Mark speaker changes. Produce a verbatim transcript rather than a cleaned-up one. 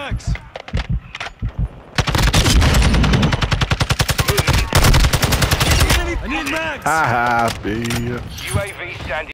Speaker 1: mags. I need mags.
Speaker 2: Haha, B.
Speaker 3: U A V standing.